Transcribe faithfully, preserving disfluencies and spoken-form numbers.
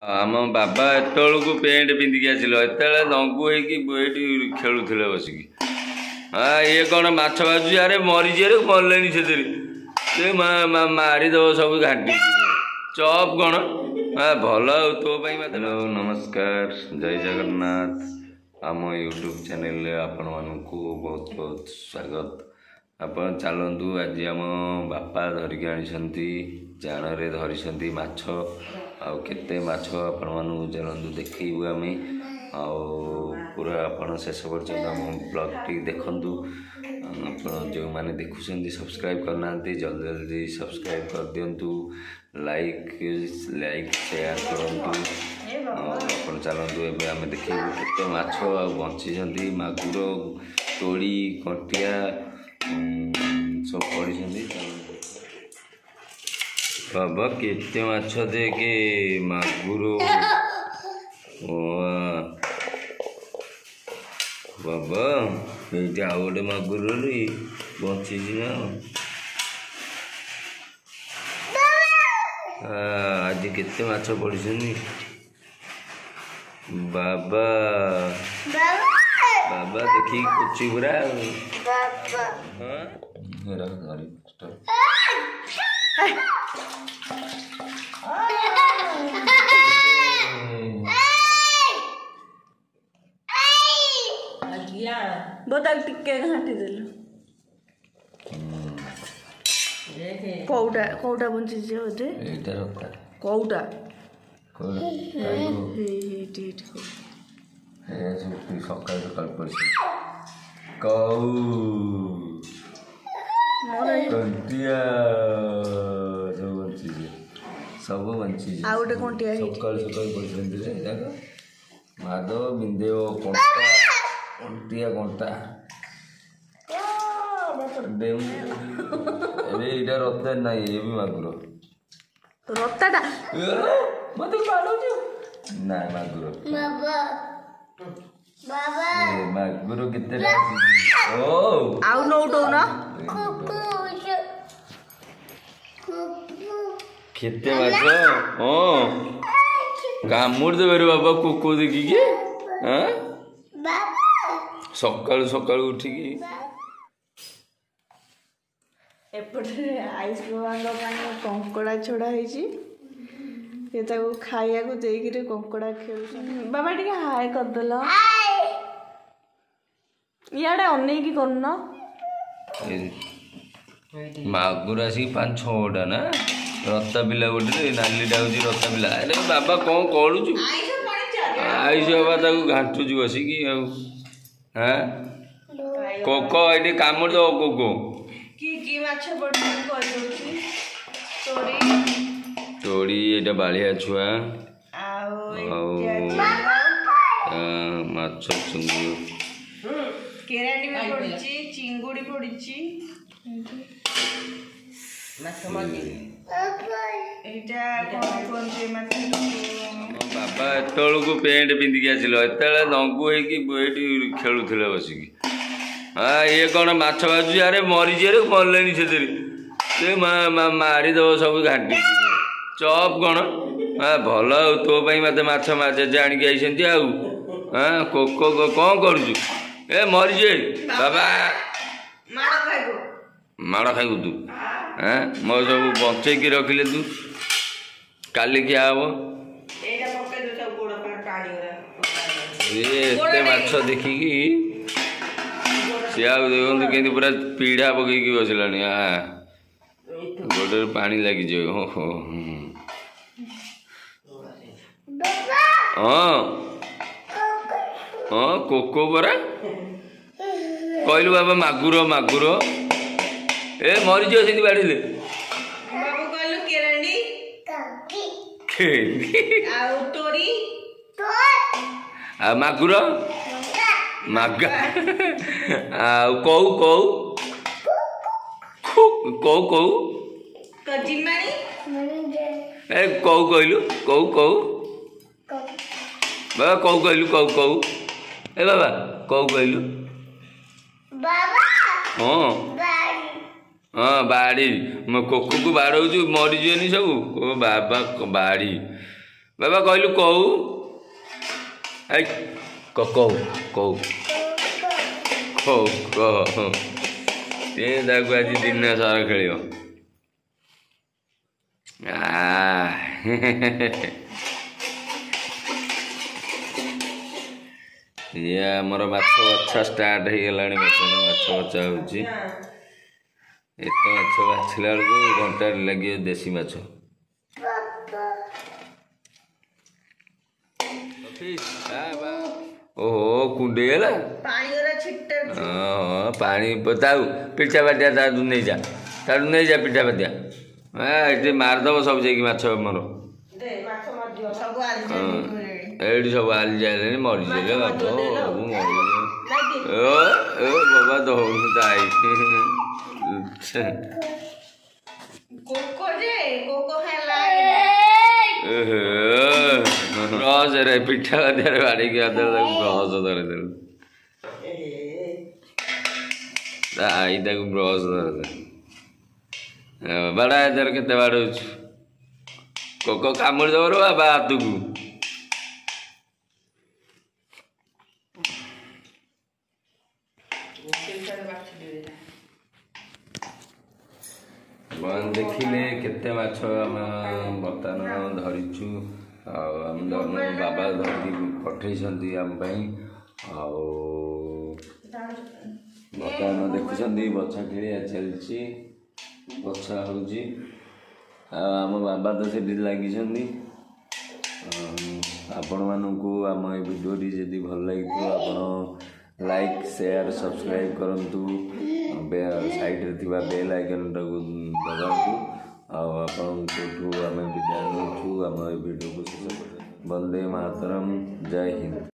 आम बाबा एतु पेंट पिंधिकी आसिल एत दंगु होती खेलुले बसिक हाँ ये कौन माछ बाजू अरे मरीजी अरे मरले से मारिदेव सब घाटी चप कौन हाँ भल तो हेलो नमस्कार जय जगन्नाथ आम यूट्यूब चैनल आपण मानक बहुत बहुत स्वागत। आपण चलतु आज आम बापा धरिकी आनी जान रे धरी माछ आउ केते माछ आपण मानक चलतु देखू आम पूरा आपण शेष पर्यटन आम ब्लॉग टी देखु आप जो मैंने देखुं सब्सक्राइब करना जल्दी जल्दी सब्सक्राइब कर दिंतु लाइक लाइक शेयर करूँ आप चलतु एवं आम देखू केते माछ बंची मागुर तोड़ी कंटिया सब पड़ी बाबा केते माछ देखे मागुर बाबा ये आउ गोटे मागुर बंची ना आज केते माछ पड़ी बाबा बाबा देखी कुची पूरा बोता टिके घाटी देल कौटा कौटा बंची बोधे कौटा सकाल सकाल पड़ी कौ कंटिया सब बंची सब बंची सकाल सकाल पड़ी माधव बिंदेव कंटा कंटिया कंटा एटा रत्ता ना ये भी मागुर रत्ताटा मत ना मागुर मागुर केते ओ आउ नौटो ना केते माछ ओ कामुड़ देबे रे बाबा कुकु देखिके हां सकाल सकाल उठिकी एपटे आइस बाबा कंकड़ा छड़ा खाया को देकर कंकड़ा खेल बाबा टे हाय करदेल इे अनेक करना मागुर आसिक पाँच छटा ना रत्ता पिला गोटे नालीटा हूँ रत्ता पिला अरे बाबा कौन करुचु आइस बाबा ताक घाटुच बसिक हाँ कोको ये कामुड़ दो कोको तोड़ी ये बालिया छुआ माछ चिंगुड़ी पड़ी बाबा एतु पेंट पिंधिकी आसिल एत दंगु होती खेलुले बसिक हाँ ये कौन माछ बाजू अरे मरीजी अरे मरले से मारिदेव सब घाटी चप कौन हाँ भल तो मत माछ जेजे आणिक आई आउ हाँ कोको कौन करुचु ए मरीजे बाबा माड़ खाइबू तू हाँ मो सब बचेकी रखिले तू काली क्या हम ये माछ देखिकी सी आउ देखु के पूरा पीढ़ा पकईकी बसला हाँ गोटे पानी लगी हो हो हाँ हाँ कोको परा कहलु बाबा मागुर मागुर ए मरीज से बाड़े आ मागुर मागा कौ कौ कौ कौ ए कौ कहलु कौ कौ बाबा कौ कहलु कौ कौ ए बाबा कौ कहलु हाँ हाँ बाड़ी मो कोको को बाड़ू मरीजी सब बाबा बाड़ी बाबा कहलु कहू ए कहू कहू कहू कह ये दागु आज दिन सारा खेल ये आमर माछ बछा स्टार्ट हो गला माछ बछा हो माछ बाछिला बेलू घंटा लगे देसी माछ ओहो कुंडेला हाँ पानी बताऊ पिठा बाटिया तारू नहीं जा तारू नहीं जा पिठा बाटिया ये मारदेव सब जाकि माछ मोर ये सब आली जाए मरीजे बाप सब मरी बाबा दौन दाई ब्रश रे पिठा बाटिया बाड़ी के ब्रश धर आई ब्रश धर बड़ा इधर के बाड़ कोको कामुड़ दब रो बाबा हाथ को देखिले केते माछ बर्तमान धरिचु आम बाबा धरिकी पठे आम बर्तमान देखुं बछा खेलिया चलती बछा हो आम बाबा तो से लगी आपण मानू आम ये भिडियो जदि भल लगी आप लाइक शेयर सब्सक्राइब करूँ साइड रे बेल आइकन टाको दबातु आपठू आम विदाय नौ आम भिडियो को वंदे मातरम जय हिंद।